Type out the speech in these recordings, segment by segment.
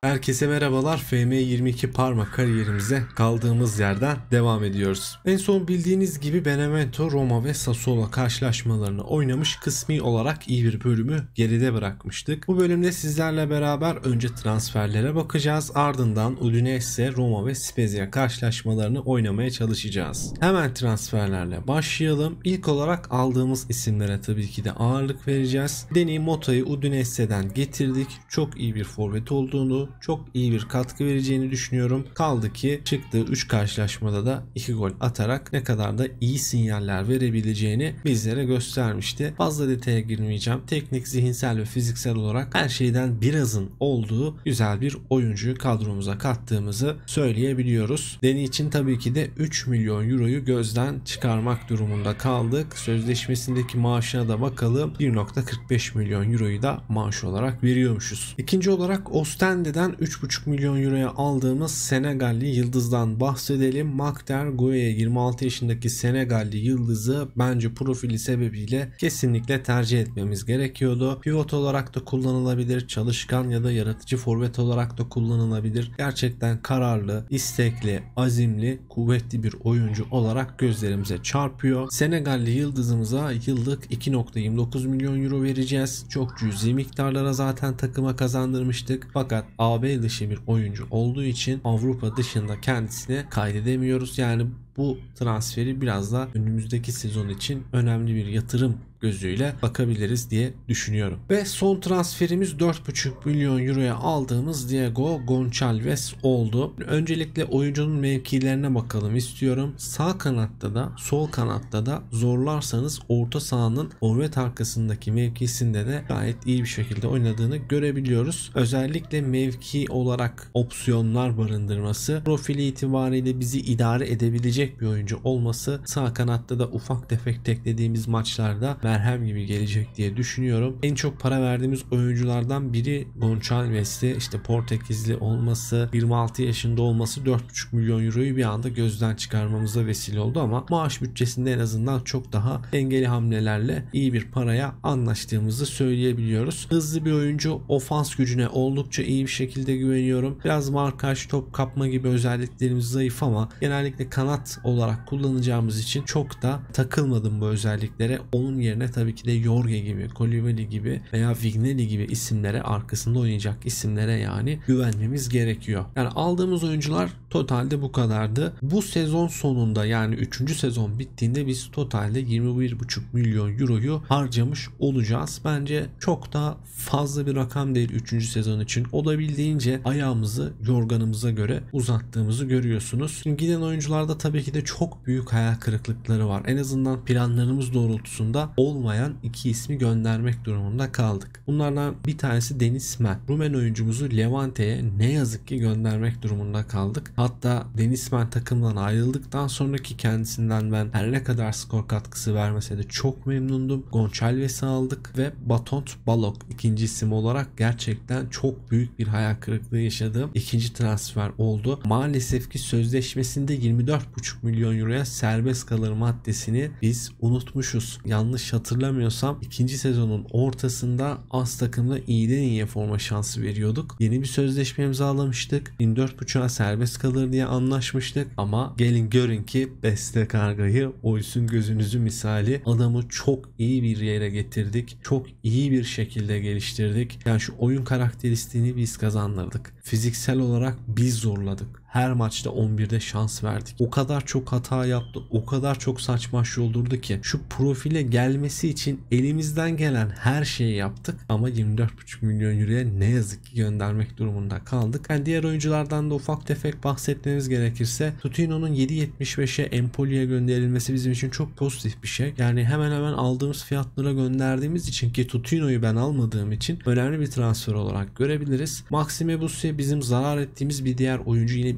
Herkese merhabalar. FM22 Parma kariyerimize kaldığımız yerden devam ediyoruz. En son bildiğiniz gibi Benevento, Roma ve Sassuolo karşılaşmalarını oynamış, kısmi olarak iyi bir bölümü geride bırakmıştık. Bu bölümde sizlerle beraber önce transferlere bakacağız. Ardından Udinese, Roma ve Spezia karşılaşmalarını oynamaya çalışacağız. Hemen transferlerle başlayalım. İlk olarak aldığımız isimlere tabii ki de ağırlık vereceğiz. Deni Mota'yı Udinese'den getirdik. Çok iyi bir forvet olduğunu, çok iyi bir katkı vereceğini düşünüyorum. Kaldı ki çıktığı 3 karşılaşmada da 2 gol atarak ne kadar da iyi sinyaller verebileceğini bizlere göstermişti. Fazla detaya girmeyeceğim. Teknik, zihinsel ve fiziksel olarak her şeyden birazın olduğu güzel bir oyuncuyu kadromuza kattığımızı söyleyebiliyoruz. Deni için tabii ki de 3 milyon euroyu gözden çıkarmak durumunda kaldık. Sözleşmesindeki maaşına da bakalım. 1.45 milyon euroyu da maaş olarak veriyormuşuz. İkinci olarak Ostende'den 3.5 milyon euroya aldığımız Senegalli yıldızdan bahsedelim. Makter Gueye, 26 yaşındaki Senegalli yıldızı bence profili sebebiyle kesinlikle tercih etmemiz gerekiyordu. Pivot olarak da kullanılabilir, çalışkan ya da yaratıcı forvet olarak da kullanılabilir. Gerçekten kararlı, istekli, azimli, kuvvetli bir oyuncu olarak gözlerimize çarpıyor. Senegalli yıldızımıza yıllık 2.29 milyon euro vereceğiz. Çok cüzi miktarlara zaten takıma kazandırmıştık. Fakat AB dışı bir oyuncu olduğu için Avrupa dışında kendisini kaydedemiyoruz. Yani bu transferi biraz da önümüzdeki sezon için önemli bir yatırım gözüyle bakabiliriz diye düşünüyorum. Ve son transferimiz 4.5 milyon euroya aldığımız Diego Gonçalves oldu. Öncelikle oyuncunun mevkilerine bakalım istiyorum. Sağ kanatta da sol kanatta da zorlarsanız orta sahanın forvet arkasındaki mevkisinde de gayet iyi bir şekilde oynadığını görebiliyoruz. Özellikle mevki olarak opsiyonlar barındırması, profili itibariyle bizi idare edebilecek bir oyuncu olması, sağ kanatta da ufak tefek teklediğimiz maçlarda merhem gibi gelecek diye düşünüyorum. En çok para verdiğimiz oyunculardan biri Gonçalves'ti. İşte Portekizli olması, 26 yaşında olması 4.5 milyon euroyu bir anda gözden çıkarmamıza vesile oldu ama maaş bütçesinde en azından çok daha dengeli hamlelerle iyi bir paraya anlaştığımızı söyleyebiliyoruz. Hızlı bir oyuncu, ofans gücüne oldukça iyi bir şekilde güveniyorum. Biraz markaj, top kapma gibi özelliklerimiz zayıf ama genellikle kanat olarak kullanacağımız için çok da takılmadım bu özelliklere. Onun yerine tabii ki de Jorge gibi, Koulibaly gibi veya Vignelli gibi isimlere, arkasında oynayacak isimlere yani güvenmemiz gerekiyor. Yani aldığımız oyuncular totalde bu kadardı. Bu sezon sonunda yani 3. sezon bittiğinde biz totalde 21.5 milyon euroyu harcamış olacağız. Bence çok da fazla bir rakam değil 3. sezon için. Olabildiğince ayağımızı yorganımıza göre uzattığımızı görüyorsunuz. Şimdi giden oyuncularda tabii ki de çok büyük hayal kırıklıkları var. En azından planlarımız doğrultusunda olmayan 2 ismi göndermek durumunda kaldık. Bunlardan bir tanesi Deniz Men. Rumen oyuncumuzu Levante'ye ne yazık ki göndermek durumunda kaldık. Hatta Deniz Men takımdan ayrıldıktan sonraki kendisinden ben her ne kadar skor katkısı vermese de çok memnundum. Gonçalves'i aldık ve Baton Balok ikinci isim olarak gerçekten çok büyük bir hayal kırıklığı yaşadığım ikinci transfer oldu. Maalesef ki sözleşmesinde 24.5 milyon euroya serbest kalır maddesini biz unutmuşuz. Yanlış hatırlamıyorsam ikinci sezonun ortasında az takımda iyiden iyiye forma şansı veriyorduk. Yeni bir sözleşme imzalamıştık. 24.5'a serbest kalır diye anlaşmıştık ama gelin görün ki beste kargayı oysun gözünüzü misali adamı çok iyi bir yere getirdik. Çok iyi bir şekilde geliştirdik. Yani şu oyun karakteristiğini biz kazandırdık. Fiziksel olarak biz zorladık. Her maçta 11'de şans verdik. O kadar çok hata yaptı. O kadar çok saç baş yoldurdu ki şu profile gelmesi için elimizden gelen her şeyi yaptık. Ama 24.5 milyon euroya ne yazık ki göndermek durumunda kaldık. Yani diğer oyunculardan da ufak tefek bahsetmemiz gerekirse Tutino'nun 7.75'e Empoli'ye gönderilmesi bizim için çok pozitif bir şey. Yani hemen hemen aldığımız fiyatlara gönderdiğimiz için ki Tutino'yu ben almadığım için önemli bir transfer olarak görebiliriz. Maxime Busse bizim zarar ettiğimiz bir diğer oyuncu, yine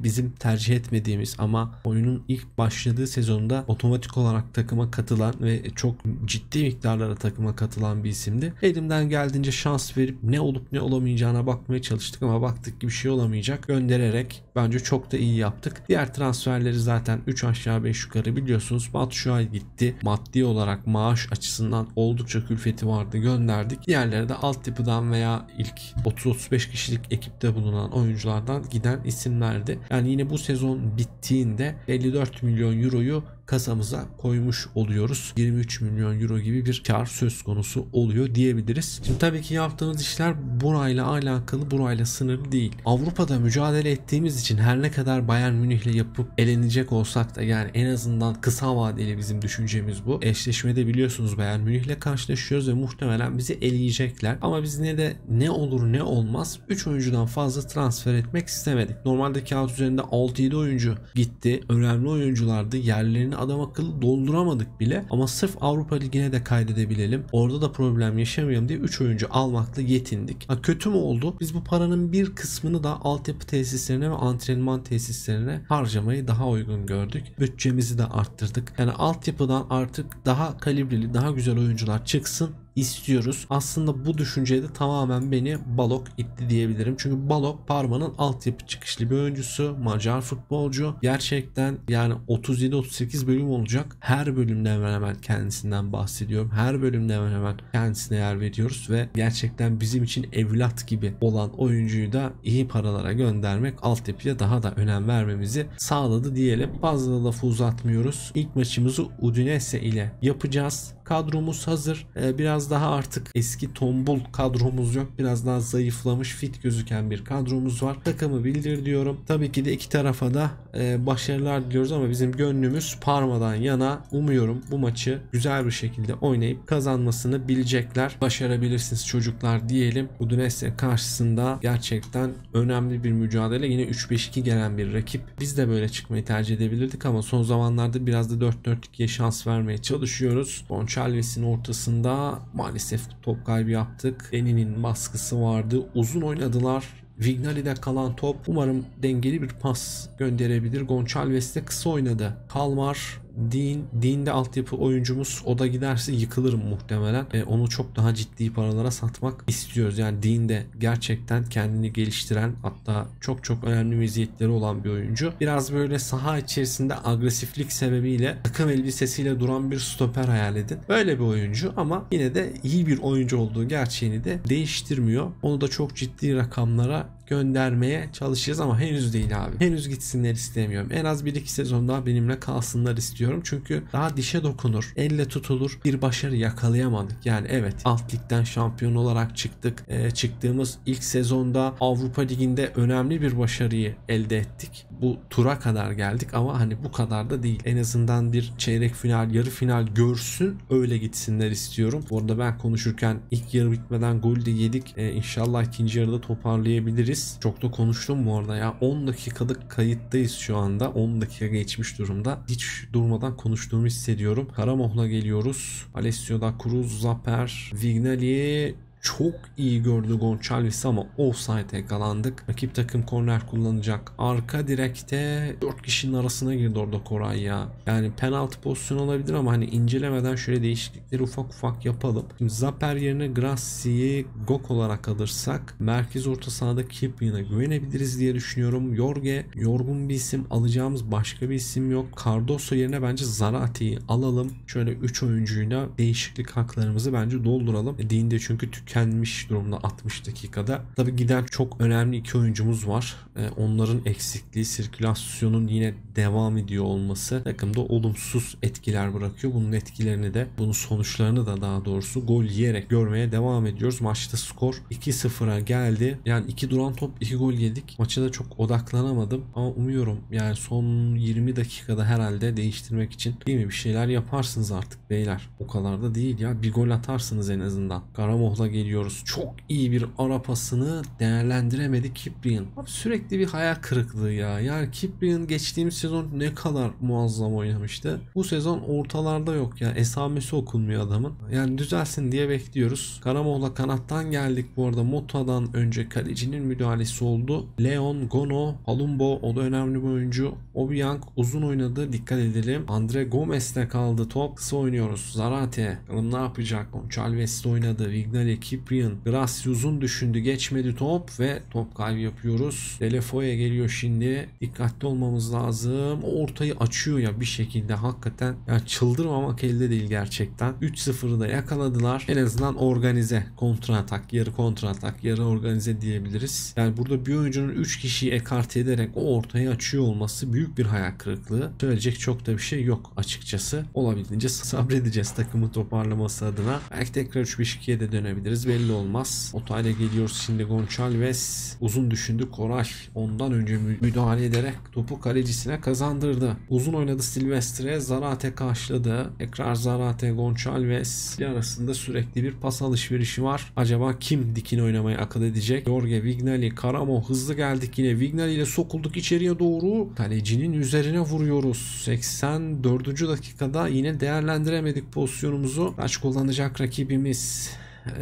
bizim tercih etmediğimiz ama oyunun ilk başladığı sezonda otomatik olarak takıma katılan ve çok ciddi miktarlara takıma katılan bir isimdi. Elimden geldiğince şans verip ne olup ne olamayacağına bakmaya çalıştık ama baktık ki bir şey olamayacak. Göndererek bence çok da iyi yaptık. Diğer transferleri zaten 3 aşağı 5 yukarı biliyorsunuz. Batshuayi gitti. Maddi olarak maaş açısından oldukça külfeti vardı. Gönderdik. Diğerleri de altyapıdan veya ilk 30-35 kişilik ekipte bulunan oyunculardan giden isimlerdi. Yani yine bu sezon bittiğinde 54 milyon euroyu kasamıza koymuş oluyoruz. 23 milyon euro gibi bir kar söz konusu oluyor diyebiliriz. Şimdi tabii ki yaptığımız işler burayla alakalı, burayla sınırlı değil. Avrupa'da mücadele ettiğimiz için her ne kadar Bayern Münih'le yapıp elenecek olsak da yani en azından kısa vadeli bizim düşüncemiz bu. Eşleşmede biliyorsunuz Bayern Münih'le karşılaşıyoruz ve muhtemelen bizi eleyecekler. Ama biz ne olur ne olmaz 3 oyuncudan fazla transfer etmek istemedik. Normalde kağıt üzerinde 6-7 oyuncu gitti. Önemli oyunculardı. Yerlerini adam akıllı dolduramadık bile ama sırf Avrupa Ligi'ne de kaydedebilelim. Orada da problem yaşamayalım diye 3 oyuncu almakla yetindik. Kötü mü oldu? Biz bu paranın bir kısmını da altyapı tesislerine ve antrenman tesislerine harcamayı daha uygun gördük. Bütçemizi de arttırdık. Yani altyapıdan artık daha kalibreli, daha güzel oyuncular çıksın istiyoruz. Aslında bu düşüncede tamamen beni Balog itti diyebilirim. Çünkü Balog Parma'nın altyapı çıkışlı bir oyuncusu. Macar futbolcu. Gerçekten yani 37-38 bölüm olacak. Her bölümde hemen hemen kendisinden bahsediyorum. Her bölümde hemen hemen kendisine yer veriyoruz ve gerçekten bizim için evlat gibi olan oyuncuyu da iyi paralara göndermek altyapıya daha da önem vermemizi sağladı diyelim. Fazla lafı uzatmıyoruz. İlk maçımızı Udinese ile yapacağız. Kadromuz hazır. Biraz daha artık eski tombul kadromuz yok. Biraz daha zayıflamış, fit gözüken bir kadromuz var. Takımı bildir diyorum. Tabii ki de iki tarafa da başarılar diliyoruz ama bizim gönlümüz Parma'dan yana. Umuyorum bu maçı güzel bir şekilde oynayıp kazanmasını bilecekler. Başarabilirsiniz çocuklar diyelim. Udinese karşısında gerçekten önemli bir mücadele. Yine 3-5-2 gelen bir rakip. Biz de böyle çıkmayı tercih edebilirdik ama son zamanlarda biraz da 4-4-2'ye şans vermeye çalışıyoruz. Goncalves'in ortasında maalesef top kaybı yaptık. Deni'nin baskısı vardı. Uzun oynadılar. Vignali'de kalan top. Umarım dengeli bir pas gönderebilir. Goncalves de kısa oynadı. Kalmar, Dean de altyapı oyuncumuz. O da giderse yıkılırım muhtemelen. Onu çok daha ciddi paralara satmak istiyoruz. Yani Dean de gerçekten kendini geliştiren, hatta çok çok önemli meziyetleri olan bir oyuncu. Biraz böyle saha içerisinde agresiflik sebebiyle takım elbisesiyle duran bir stoper hayal edin. Böyle bir oyuncu ama yine de iyi bir oyuncu olduğu gerçeğini de değiştirmiyor. Onu da çok ciddi rakamlara göndermeye çalışacağız ama henüz değil abi. Henüz gitsinler istemiyorum. En az 1-2 sezon daha benimle kalsınlar istiyorum. Çünkü daha dişe dokunur, elle tutulur bir başarı yakalayamadık. Yani evet, alt ligden şampiyon olarak çıktık. Çıktığımız ilk sezonda Avrupa Ligi'nde önemli bir başarıyı elde ettik. Bu tura kadar geldik ama hani bu kadar da değil. En azından bir çeyrek final, yarı final görsün, öyle gitsinler istiyorum. Bu arada ben konuşurken ilk yarı bitmeden gol de yedik. İnşallah ikinci yarıda toparlayabiliriz. Çok da konuştum bu arada ya. 10 dakikalık kayıttayız şu anda. 10 dakika geçmiş durumda. Hiç durmadan konuştuğumu hissediyorum. Karamoh'la geliyoruz. Alessio da Cruz, Zaper, Vignali çok iyi gördü Goncalves'i ama offside'e yakalandık. Rakip takım korner kullanacak. Arka direkte 4 kişinin arasına girdi orada Koray ya. Yani penaltı pozisyonu olabilir ama hani incelemeden şöyle değişiklikleri ufak ufak yapalım. Şimdi Zaper yerine Grassi'yi Gok olarak alırsak merkez orta sahada Kipling'e güvenebiliriz diye düşünüyorum. Yorgun bir isim, alacağımız başka bir isim yok. Cardoso yerine bence Zarate'yi alalım. Şöyle 3 oyuncuyla değişiklik haklarımızı bence dolduralım. Dean'de çünkü tükenmiş durumda 60 dakikada. Tabi giden çok önemli 2 oyuncumuz var. Onların eksikliği, sirkülasyonun yine devam ediyor olması takımda olumsuz etkiler bırakıyor. Bunun etkilerini de, bunun sonuçlarını da daha doğrusu gol yiyerek görmeye devam ediyoruz. Maçta skor 2-0'a geldi. Yani 2 duran top 2 gol yedik. Maça da çok odaklanamadım ama umuyorum yani son 20 dakikada herhalde değiştirmek için değil mi bir şeyler yaparsınız artık beyler. O kadar da değil ya. Bir gol atarsınız en azından. Karamoh'la geliyoruz. Çok iyi bir ara pasını değerlendiremedi Cyprian. Abi sürekli bir hayal kırıklığı ya. Yani Cyprian geçtiğimiz sezon ne kadar muazzam oynamıştı. Bu sezon ortalarda yok ya. Esamesi okunmuyor adamın. Yani düzelsin diye bekliyoruz. Karamoğlu'la kanattan geldik bu arada. Mota'dan önce kalecinin müdahalesi oldu. Leon, Gono, Palumbo, o da önemli bir oyuncu. Obiang uzun oynadı. Dikkat edelim. Andre Gomez'te kaldı top. Kısa oynuyoruz. Zarate ne yapacak? Gonçalves oynadı. Vignali, Cyprian, Grassi uzun düşündü. Geçmedi top ve top kaybı yapıyoruz. Delefoe'ye geliyor şimdi. Dikkatli olmamız lazım. O ortayı açıyor ya bir şekilde hakikaten. Ya çıldırmamak elde değil gerçekten. 3-0'ı da yakaladılar. En azından organize. Kontra atak, yarı kontra atak, yarı organize diyebiliriz. Yani burada bir oyuncunun 3 kişiyi ekarte ederek o ortayı açıyor olması büyük bir hayal kırıklığı. Söyleyecek çok da bir şey yok açıkçası. Olabildiğince sabredeceğiz takımı toparlaması adına. Belki tekrar 3-5-2'ye de dönebiliriz. Belli olmaz. Otayla geliyoruz şimdi. Gonçalves uzun düşündü. Koray ondan önce müdahale ederek topu kalecisine kazandırdı. Uzun oynadı Silvestre. Zarate karşıladı. Tekrar Zarate, Gonçalves arasında sürekli bir pas alışverişi var. Acaba kim dikine oynamayı akıl edecek? Jorge, Vignali, Karamo hızlı geldik yine. Vignali ile sokulduk içeriye doğru. Kalecinin üzerine vuruyoruz. 84. dakikada yine değerlendiremedik pozisyonumuzu. Kaç kullanacak rakibimiz?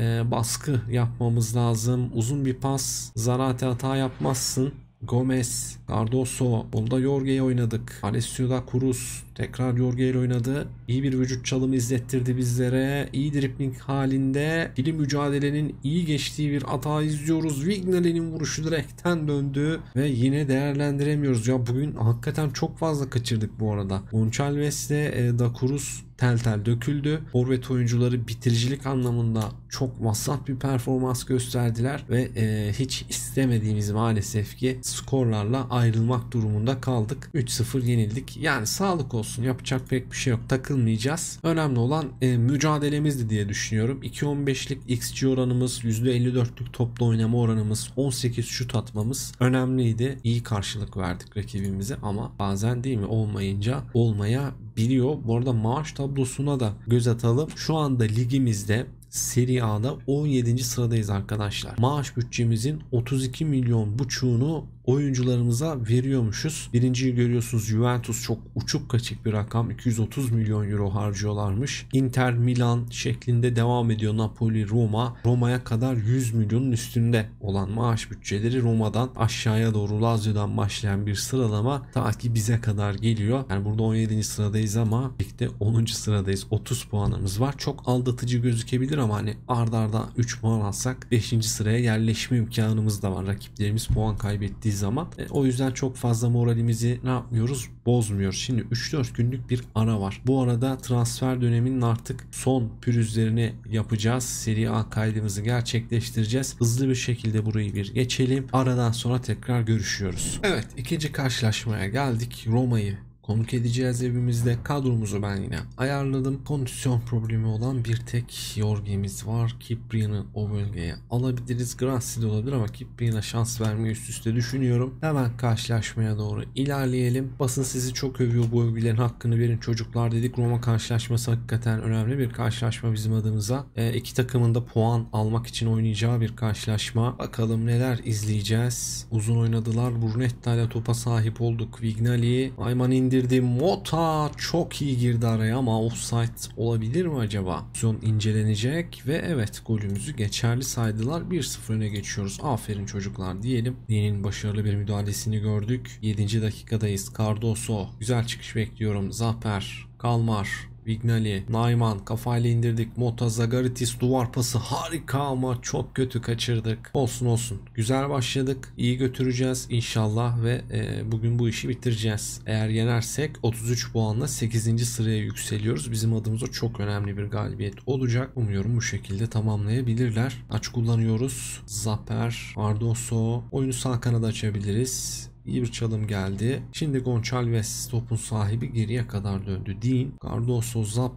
Baskı yapmamız lazım. Uzun bir pas. Zarate hata yapmazsın. Gomez, Cardoso, onda Jorge'yi oynadık. Alessio da Cruz tekrar Jorge ile oynadı. İyi bir vücut çalımı izlettirdi bizlere. İyi dribling halinde. İkili mücadelenin iyi geçtiği bir hata izliyoruz. Vignali'nin vuruşu direkten döndü ve yine değerlendiremiyoruz. Ya bugün hakikaten çok fazla kaçırdık bu arada. Gonçalves ile Da Cruz tel tel döküldü. Forvet oyuncuları bitiricilik anlamında çok vasat bir performans gösterdiler ve hiç istemediğimiz maalesef ki skorlarla ayrılmak durumunda kaldık. 3-0 yenildik. Yani sağlık olsun. Yapacak pek bir şey yok. Takılmayacağız. Önemli olan mücadelemizdi diye düşünüyorum. 2.15'lik XG oranımız, %54'lük toplu oynama oranımız, 18 şut atmamız önemliydi. İyi karşılık verdik rakibimize ama bazen değil mi olmayınca olmayabiliyor. Bu arada maaş tablosuna da göz atalım. Şu anda ligimizde Serie A'da 17. sıradayız arkadaşlar. Maaş bütçemizin 32 milyon buçuğunu oyuncularımıza veriyormuşuz. Birinciyi görüyorsunuz, Juventus çok uçuk kaçık bir rakam. 230 milyon euro harcıyorlarmış. Inter, Milan şeklinde devam ediyor. Napoli, Roma. Roma'ya kadar 100 milyonun üstünde olan maaş bütçeleri. Roma'dan aşağıya doğru Lazio'dan başlayan bir sıralama ta ki bize kadar geliyor. Yani burada 17. sıradayız ama ligde 10. sıradayız. 30 puanımız var. Çok aldatıcı gözükebilir ama hani arda 3 puan alsak 5. sıraya yerleşme imkanımız da var. Rakiplerimiz puan kaybettiği zaman. O yüzden çok fazla moralimizi ne yapmıyoruz? Bozmuyoruz. Şimdi 3-4 günlük bir ara var. Bu arada transfer döneminin artık son pürüzlerini yapacağız. Serie A kaydımızı gerçekleştireceğiz. Hızlı bir şekilde burayı bir geçelim. Aradan sonra tekrar görüşüyoruz. Evet, ikinci karşılaşmaya geldik. Roma'yı konuk edeceğiz evimizde. Kadromuzu ben yine ayarladım. Kondisyon problemi olan bir tek Jorge'miz var. Cyprian'ı o bölgeye alabiliriz. Grassi de olabilir ama Cyprian'a şans vermeyi üst üste düşünüyorum. Hemen karşılaşmaya doğru ilerleyelim. Basın sizi çok övüyor. Bu övgülerin hakkını verin çocuklar dedik. Roma karşılaşması hakikaten önemli bir karşılaşma bizim adımıza. İki takımın da puan almak için oynayacağı bir karşılaşma. Bakalım neler izleyeceğiz. Uzun oynadılar. Brunetta ile topa sahip olduk. Vignali, Ayman indirdi. Mota çok iyi girdi araya ama offside olabilir mi acaba? Pozisyon incelenecek ve evet, golümüzü geçerli saydılar. 1-0 öne geçiyoruz. Aferin çocuklar diyelim. Diye'nin başarılı bir müdahalesini gördük. 7. dakikadayız. Cardoso. Güzel çıkış bekliyorum. Zaper, Kalmar, Vignali, Nayman kafayla indirdik. Mota, Zagaritis duvar pası harika ama çok kötü kaçırdık. Olsun. Güzel başladık. İyi götüreceğiz inşallah ve bugün bu işi bitireceğiz. Eğer yenersek 33 puanla 8. sıraya yükseliyoruz. Bizim adımıza çok önemli bir galibiyet olacak. Umuyorum bu şekilde tamamlayabilirler. Aç kullanıyoruz. Zaper, Cardoso. Oyunu sağ kanada açabiliriz. İyi bir çalım geldi. Şimdi Gonçalves topun sahibi, geriye kadar döndü. Dean, Cardoso, Zaper,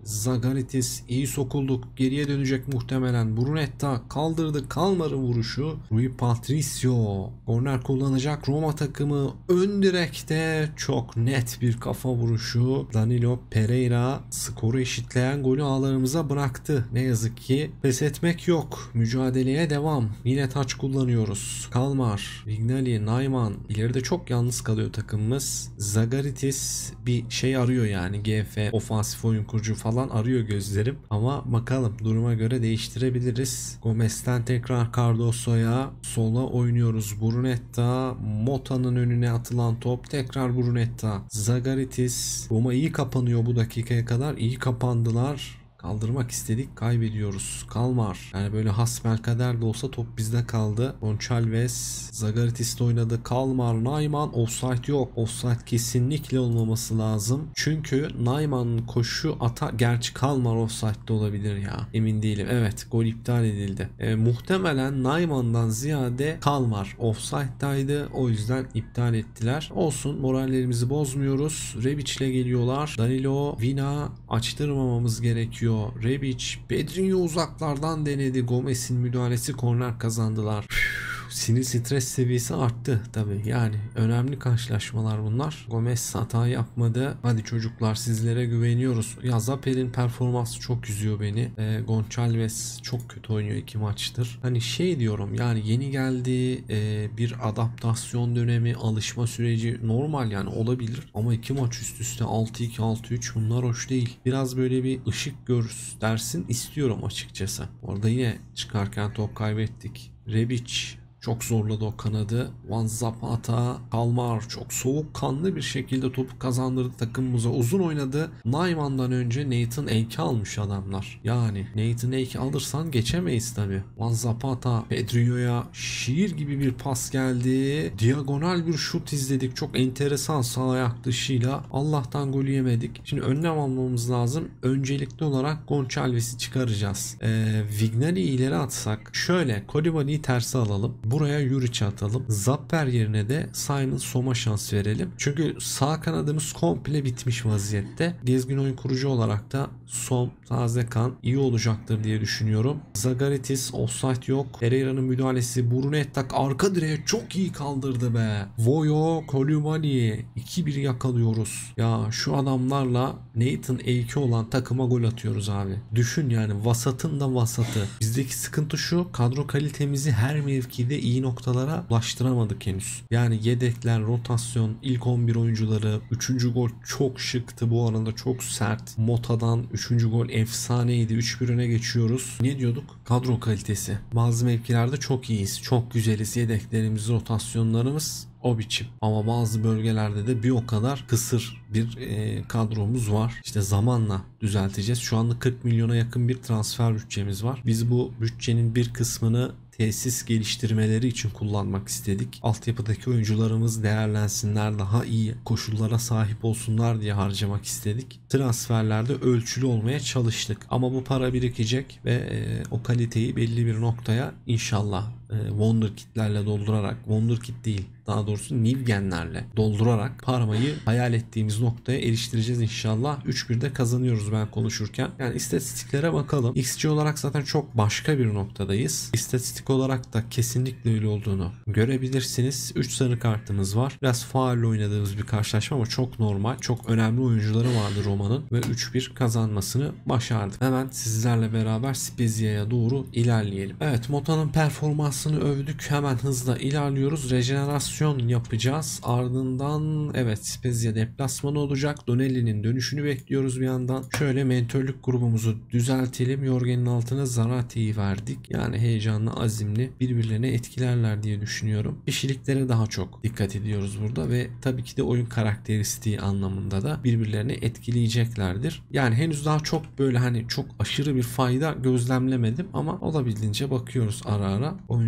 Zagaritis iyi sokulduk. Geriye dönecek muhtemelen. Brunetta kaldırdı. Kalmar'ın vuruşu. Rui Patricio korner kullanacak. Roma takımı ön direkte çok net bir kafa vuruşu. Danilo Pereira skoru eşitleyen golü ağlarımıza bıraktı. Ne yazık ki pes etmek yok. Mücadeleye devam. Yine taç kullanıyoruz. Kalmar, Vignali, Nayman. İleride çok yalnız kalıyor takımımız. Zagaritis bir şey arıyor yani. GF, ofansif oyun kurucu falan arıyor gözlerim. Ama bakalım duruma göre değiştirebiliriz. Gomez'ten tekrar Cardoso'ya. Sola oynuyoruz. Brunetta. Mota'nın önüne atılan top. Tekrar Brunetta. Zagaritis. Roma iyi kapanıyor bu dakikaya kadar. İyi kapandılar. Kaldırmak istedik, kaybediyoruz. Kalmar. Yani böyle hasbelkader de olsa top bizde kaldı. Gonçalves Zagaritis'te oynadı. Kalmar, Nayman. Offside yok. Offside kesinlikle olmaması lazım. Çünkü Nayman'ın koşu gerçi Kalmar offside'de olabilir ya. Emin değilim. Evet, gol iptal edildi. Muhtemelen Nayman'dan ziyade Kalmar offside'daydı. O yüzden iptal ettiler. Olsun, morallerimizi bozmuyoruz. Rebic ile geliyorlar. Danilo, Vina açtırmamamız gerekiyor. Rebic, Pedrinho uzaklardan denedi. Gomez'in müdahalesi, korner kazandılar. Sinir stres seviyesi arttı tabii. Yani önemli karşılaşmalar bunlar. Gomez hata yapmadı. Hadi çocuklar, sizlere güveniyoruz. Ya Zapper'in performansı çok üzüyor beni. Gonçalves çok kötü oynuyor 2 maçtır. Hani şey diyorum yani yeni geldi, bir adaptasyon dönemi, alışma süreci normal yani olabilir. Ama 2 maç üst üste 6-2 6-3 bunlar hoş değil. Biraz böyle bir ışık göstersin istiyorum açıkçası. Orada yine çıkarken top kaybettik. Rebic çok zorladı o kanadı. Van Zapata, Kalmar çok soğukkanlı bir şekilde topu kazandırdı takımımıza. Uzun oynadı. Nayman'dan önce Nathan Ake'i almış adamlar. Yani Nathan Ake'i alırsan geçemeyiz tabi. Van Zapata, Pedrinho'ya şiir gibi bir pas geldi. Diagonal bir şut izledik. Çok enteresan sağ ayak dışıyla. Allah'tan golü yemedik. Şimdi önlem almamız lazım. Öncelikli olarak Gonçalves'i çıkaracağız. Vignali'yi ileri atsak. Şöyle Kolibali'yi terse alalım. Buraya Juric'i atalım. Zapper yerine de Simon Som'a şans verelim. Çünkü sağ kanadımız komple bitmiş vaziyette. Gezgin oyun kurucu olarak da Som, taze kan iyi olacaktır diye düşünüyorum. Zagaritis offside yok. Pereira'nın müdahalesi. Brunetta arka direğe çok iyi kaldırdı be. Voyo, Kolibali 2-1 yakalıyoruz. Ya şu adamlarla Nathan Ake olan takıma gol atıyoruz abi. Düşün yani vasatın da vasatı. Bizdeki sıkıntı şu, kadro kalitemizi her mevkide iyi noktalara ulaştıramadık henüz. Yani yedekler, rotasyon, ilk 11 oyuncuları, 3. gol çok şıktı bu arada, çok sert. Mota'dan 3. gol efsaneydi. 3-1 öne geçiyoruz. Ne diyorduk? Kadro kalitesi. Bazı mevkilerde çok iyiyiz. Çok güzeliz. Yedeklerimiz, rotasyonlarımız o biçim. Ama bazı bölgelerde de bir o kadar kısır bir kadromuz var. İşte zamanla düzelteceğiz. Şu anda 40 milyona yakın bir transfer bütçemiz var. Biz bu bütçenin bir kısmını tesis geliştirmeleri için kullanmak istedik. Altyapıdaki oyuncularımız değerlensinler, daha iyi koşullara sahip olsunlar diye harcamak istedik. Transferlerde ölçülü olmaya çalıştık. Ama bu para birikecek ve o kaliteyi belli bir noktaya inşallah Wonderkid'lerle doldurarak, Wonderkid değil daha doğrusu Nivgen'lerle doldurarak parmayı hayal ettiğimiz noktaya eriştireceğiz inşallah. 3-1'de kazanıyoruz ben konuşurken. Yani istatistiklere bakalım. XG olarak zaten çok başka bir noktadayız. İstatistik olarak da kesinlikle öyle olduğunu görebilirsiniz. 3 sarı kartımız var. Biraz faulle oynadığımız bir karşılaşma ama çok normal. Çok önemli oyuncuları vardı Roma'nın ve 3-1 kazanmasını başardık. Hemen sizlerle beraber Spezia'ya doğru ilerleyelim. Evet, Mota'nın performansını övdük. Hemen hızla ilerliyoruz. Rejenerasyon yapacağız. Ardından evet Spezia deplasmanı olacak. Donelli'nin dönüşünü bekliyoruz bir yandan. Şöyle mentörlük grubumuzu düzeltelim. Jorgen'in altına Zarati'yi verdik. Yani heyecanlı, azimli, birbirlerine etkilerler diye düşünüyorum. Kişiliklere daha çok dikkat ediyoruz burada ve tabii ki de oyun karakteristiği anlamında da birbirlerini etkileyeceklerdir. Yani henüz daha çok böyle hani çok aşırı bir fayda gözlemlemedim ama olabildiğince bakıyoruz ara ara. Oyun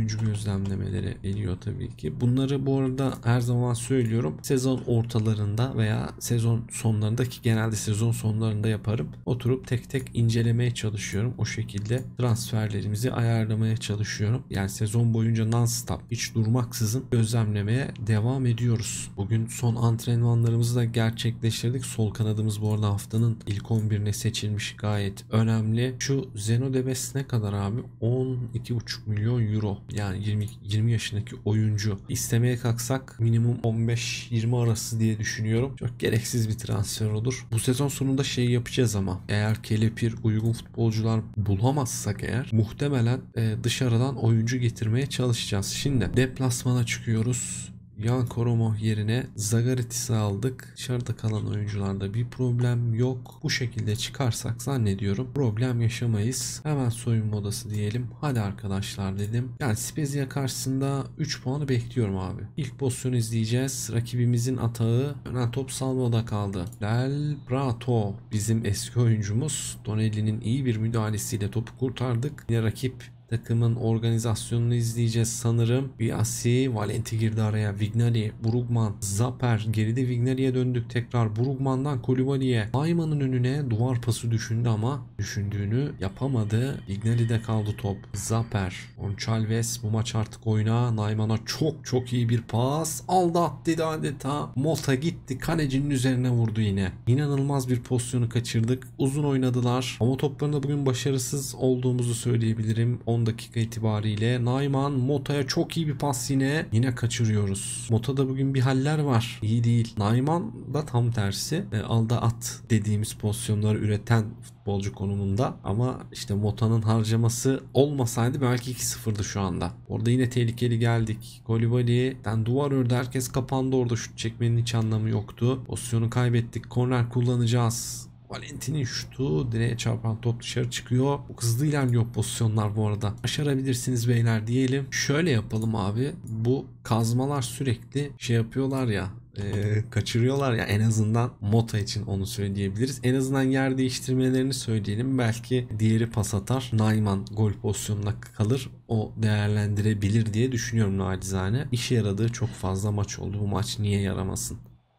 oyuncu gözlemlemeleri geliyor tabii ki. Bunları bu arada her zaman söylüyorum. Sezon ortalarında veya sezon sonlarındaki, genelde sezon sonlarında yaparım. Oturup tek tek incelemeye çalışıyorum. O şekilde transferlerimizi ayarlamaya çalışıyorum. Yani sezon boyunca non-stop, hiç durmaksızın gözlemlemeye devam ediyoruz. Bugün son antrenmanlarımızı da gerçekleştirdik. Sol kanadımız bu arada haftanın ilk 11'ine seçilmiş, gayet önemli. Şu Zeno Debes ne kadar abi? 12,5 milyon euro. Yani 20 yaşındaki oyuncu. İstemeye kalksak minimum 15-20 arası diye düşünüyorum. Çok gereksiz bir transfer olur. Bu sezon sonunda şey yapacağız ama eğer kelepir uygun futbolcular bulamazsak eğer muhtemelen dışarıdan oyuncu getirmeye çalışacağız. Şimdi deplasmana çıkıyoruz. Jan Koromoh yerine Zagaritis'i aldık. Dışarıda kalan oyuncularda bir problem yok. Bu şekilde çıkarsak zannediyorum problem yaşamayız. Hemen soyunma odası diyelim. Hadi arkadaşlar dedim. Yani Spezia karşısında 3 puanı bekliyorum abi. İlk pozisyonu izleyeceğiz. Rakibimizin atağı önen top Salvo'da kaldı. Del Prato bizim eski oyuncumuz. Donelli'nin iyi bir müdahalesiyle topu kurtardık. Yine rakip takımın organizasyonunu izleyeceğiz sanırım. Biasi, Valenti girdi araya. Vignali, Brugman, Zaper. Geride Vignali'ye döndük tekrar. Brugman'dan Koulibaly'e. Ayman'ın önüne duvar pası düşündü ama düşündüğünü yapamadı. Vignali'de kaldı top. Zaper. Gonçalves bu maç artık oyna. Nayman'a çok iyi bir pas. Aldı attı adeta. Mota gitti. Kalecinin üzerine vurdu yine. İnanılmaz bir pozisyonu kaçırdık. Uzun oynadılar. Ama toplarında bugün başarısız olduğumuzu söyleyebilirim. 10 dakika itibariyle Nayman Mota'ya çok iyi bir pas yine. Yine kaçırıyoruz. Mota'da bugün bir haller var. İyi değil. Nayman da tam tersi. Alda at dediğimiz pozisyonları üreten futbolcu konumunda. Ama işte Mota'nın harcaması olmasaydı belki 2-0'dı şu anda. Orada yine tehlikeli geldik. Koulibaly'den duvar ördü. Herkes kapandı orada. Şut çekmenin hiç anlamı yoktu. Pozisyonu kaybettik. Korner kullanacağız. Valenti'nin şutu, direğe çarpan top dışarı çıkıyor. Çok hızlı ilerliyor pozisyonlar bu arada. Başarabilirsiniz beyler diyelim. Şöyle yapalım abi. Bu kazmalar sürekli şey yapıyorlar ya. Kaçırıyorlar ya, en azından Mota için onu söyleyebiliriz. En azından yer değiştirmelerini söyleyelim. Belki diğeri pas atar. Nayman gol pozisyonuna kalır. O değerlendirebilir diye düşünüyorum nacizane. İşe yaradığı çok fazla maç oldu. Bu maç niye yaramasın?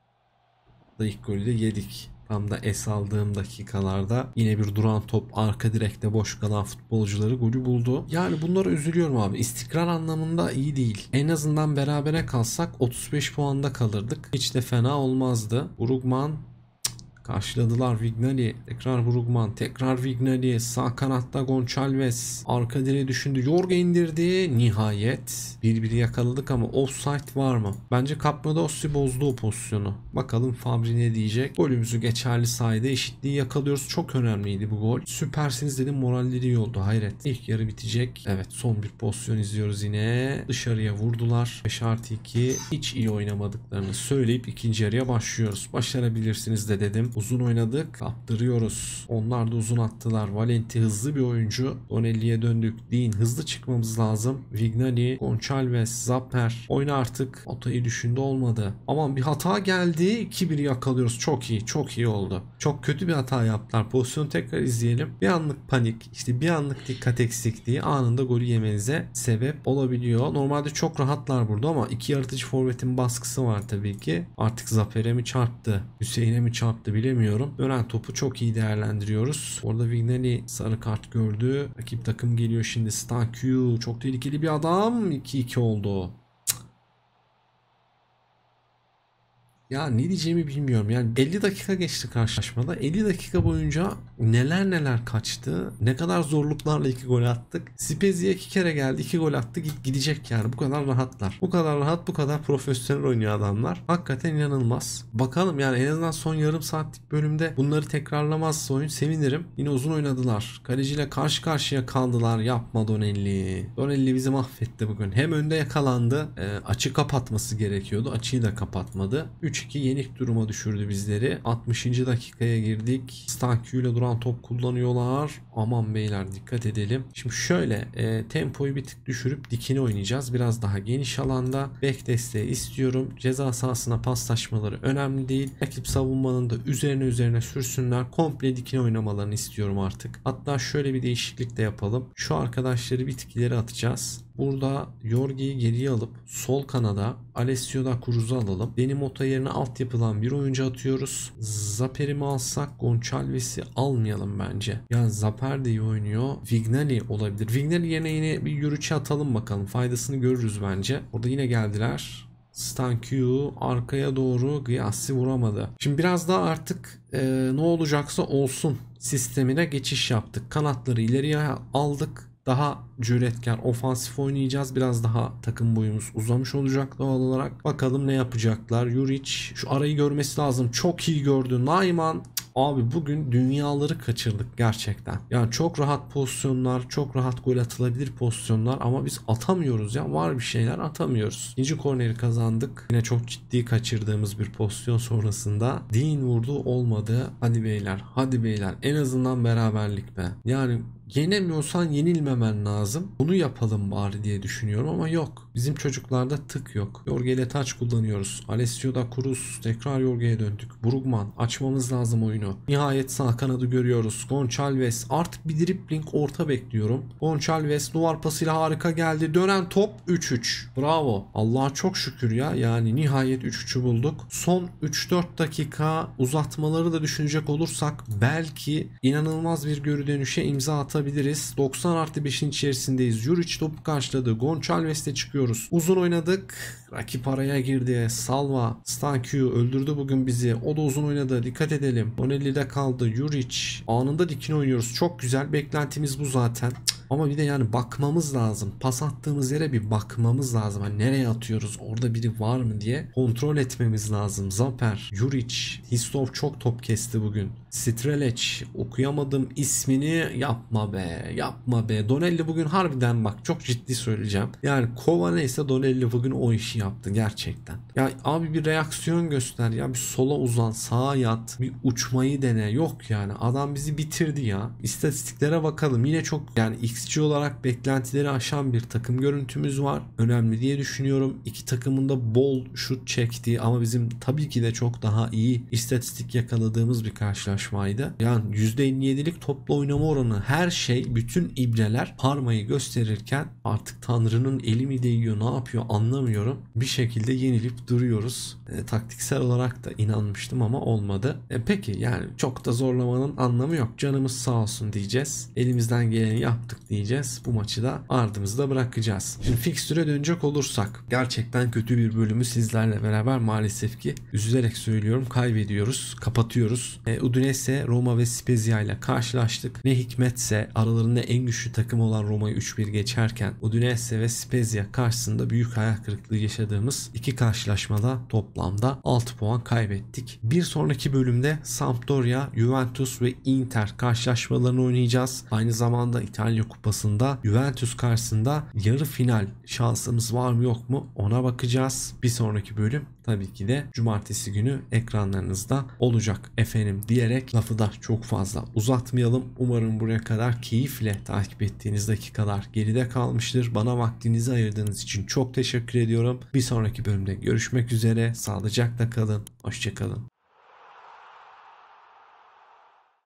İlk golü de yedik. Tam da es aldığım dakikalarda yine bir duran top, arka direkte boş kalan futbolcuları golü buldu. Yani bunlara üzülüyorum abi. İstikrar anlamında iyi değil. En azından berabere kalsak 35 puanda kalırdık. Hiç de fena olmazdı. Brugman karşıladılar. Vignali, tekrar Brugman, tekrar Vignali, sağ kanatta Gonçalves, arka direğe düşündü, Jorge indirdi, nihayet 1-1 yakaladık ama offside var mı? Bence Capnodossi bozdu o pozisyonu. Bakalım Fabri ne diyecek? Golümüzü geçerli sayede eşitliği yakalıyoruz. Çok önemliydi bu gol. Süpersiniz dedim, moralleri iyi oldu, hayret. İlk yarı bitecek. Evet, son bir pozisyon izliyoruz yine. Dışarıya vurdular. 5+2 hiç iyi oynamadıklarını söyleyip ikinci yarıya başlıyoruz. Başarabilirsiniz de dedim. Uzun oynadık. Kaptırıyoruz. Onlar da uzun attılar. Valenti hızlı bir oyuncu. Donelli'ye döndük. Dean, hızlı çıkmamız lazım. Vignali, Gonçalves, Zaper. Oyna artık. Otayı düşündü, olmadı. Aman bir hata geldi. 2-1 yakalıyoruz. Çok iyi. Çok iyi oldu. Çok kötü bir hata yaptılar. Pozisyonu tekrar izleyelim. Bir anlık panik, işte bir anlık dikkat eksikliği anında golü yemenize sebep olabiliyor. Normalde çok rahatlar burada ama iki yaratıcı forvetin baskısı var tabii ki. Artık Zafer'e mi çarptı, Hüseyin'e mi çarptı bilemiyorum. Dönen topu çok iyi değerlendiriyoruz. Orada Vignali sarı kart gördü. Rakip takım geliyor şimdi. Stankyu çok tehlikeli bir adam. 2-2 oldu. Ya ne diyeceğimi bilmiyorum. Yani 50 dakika geçti karşılaşmada. 50 dakika boyunca neler kaçtı. Ne kadar zorluklarla 2 gol attık. Spezia 2 kere geldi, 2 gol attı. Gidecek yani. Bu kadar rahatlar. Bu kadar rahat, bu kadar profesyonel oynuyor adamlar. Hakikaten inanılmaz. Bakalım yani en azından son yarım saatlik bölümde bunları tekrarlamazsa oyun sevinirim. Yine uzun oynadılar. Kaleciyle karşı karşıya kaldılar. Yapma Donelli. Donelli bizi mahvetti bugün. Hem önde yakalandı. Açı kapatması gerekiyordu. Açıyı da kapatmadı. 3-2 yenik duruma düşürdü bizleri. 60. dakikaya girdik. Stankyu ile duran top kullanıyorlar. Aman beyler dikkat edelim. Şimdi şöyle tempoyu bir tık düşürüp dikine oynayacağız. Biraz daha geniş alanda. Bek desteği istiyorum. Ceza sahasına paslaşmaları önemli değil. Rakip savunmanın da üzerine sürsünler. Komple dikine oynamalarını istiyorum artık. Hatta şöyle bir değişiklik de yapalım. Şu arkadaşları bir tık ileri atacağız. Burada Jorge'yi geriye alıp sol kanada Alessio da Cruz'u alalım. Deni Mota yerine altyapıdan bir oyuncu atıyoruz. Zaper'i mi alsak, Gonçalves'i almayalım bence. Ya Zaper de iyi oynuyor. Vignali olabilir. Vignali yerine yine bir yürüyüşe atalım bakalım. Faydasını görürüz bence. Orada yine geldiler. Stankiu arkaya doğru, Gyasi vuramadı. Şimdi biraz daha artık ne olacaksa olsun sistemine geçiş yaptık. Kanatları ileriye aldık. Daha cüretkar, ofansif oynayacağız. Biraz daha takım boyumuz uzamış olacak doğal olarak. Bakalım ne yapacaklar. Juric şu arayı görmesi lazım. Çok iyi gördü. Nayman. Abi bugün dünyaları kaçırdık gerçekten. Yani çok rahat pozisyonlar, çok rahat gol atılabilir pozisyonlar ama biz atamıyoruz ya. Var bir şeyler, atamıyoruz. İkinci korneri kazandık. Yine çok ciddi kaçırdığımız bir pozisyon sonrasında. Dean vurdu, olmadı. Hadi beyler, hadi beyler. En azından beraberlik be. Yani yenemiyorsan yenilmemen lazım. Bunu yapalım bari diye düşünüyorum ama yok. Bizim çocuklarda tık yok. Jorge ile taç kullanıyoruz. Alessio da Cruz. Tekrar Jorge'ye döndük. Brugman. Açmamız lazım oyunu. Nihayet sağ kanadı görüyoruz. Gonçalves. Artık bir dribbling orta bekliyorum. Gonçalves duvar pasıyla harika geldi. Dönen top 3-3. Bravo. Allah'a çok şükür ya. Yani nihayet 3-3'ü bulduk. Son 3-4 dakika uzatmaları da düşünecek olursak belki inanılmaz bir geri dönüşe imza atabiliriz. 90+5'in içerisindeyiz. Juric topu karşıladı. Gonçalves'te çıkıyoruz. Uzun oynadık. Rakip araya girdi. Salva. Stankiu öldürdü bugün bizi. O da uzun oynadı. Dikkat edelim. Donelli'de kaldı. Juric. Anında dikine oynuyoruz. Çok güzel. Beklentimiz bu zaten. Ama bir de yani bakmamız lazım. Pas attığımız yere bir bakmamız lazım. Hani nereye atıyoruz? Orada biri var mı diye kontrol etmemiz lazım. Zaper, Juric, Histov çok top kesti bugün. Strelec, okuyamadım ismini, yapma be, yapma be. Donelli bugün harbiden bak çok ciddi söyleyeceğim. Yani Kova neyse Donelli bugün o işi yaptı gerçekten. Ya abi bir reaksiyon göster ya, bir sola uzan, sağa yat, bir uçmayı dene. Yok yani adam bizi bitirdi ya. İstatistiklere bakalım. Yine çok yani XG olarak beklentileri aşan bir takım görüntümüz var. Önemli diye düşünüyorum. İki takımın da bol şut çektiği ama bizim tabii ki de çok daha iyi istatistik yakaladığımız bir karşılaşmaydı. Yani %57'lik toplu oynama oranı, her şey, bütün ibreler Parma'yı gösterirken artık Tanrı'nın eli mi değiyor, ne yapıyor anlamıyorum. Bir şekilde yenilip duruyoruz. Taktiksel olarak da inanmıştım ama olmadı. Peki yani çok da zorlamanın anlamı yok. Canımız sağ olsun diyeceğiz. Elimizden geleni yaptık diyeceğiz. Bu maçı da ardımızda bırakacağız. Şimdi fikstüre dönecek olursak gerçekten kötü bir bölümü sizlerle beraber maalesef ki üzülerek söylüyorum kaybediyoruz. Kapatıyoruz. Udinese, Roma ve Spezia ile karşılaştık. Ne hikmetse aralarında en güçlü takım olan Roma'yı 3-1 geçerken Udinese ve Spezia karşısında büyük hayal kırıklığı yaşadığımız iki karşılaşmada toplamda 6 puan kaybettik. Bir sonraki bölümde Sampdoria, Juventus ve Inter karşılaşmalarını oynayacağız. Aynı zamanda İtalya Kupası'nda Juventus karşısında yarı final şansımız var mı yok mu ona bakacağız. Bir sonraki bölüm tabii ki de cumartesi günü ekranlarınızda olacak efendim diyerek lafı da çok fazla uzatmayalım. Umarım buraya kadar keyifle takip ettiğiniz dakikalar geride kalmıştır. Bana vaktinizi ayırdığınız için çok teşekkür ediyorum. Bir sonraki bölümde görüşmek üzere. Sağlıcakla kalın. Hoşça kalın.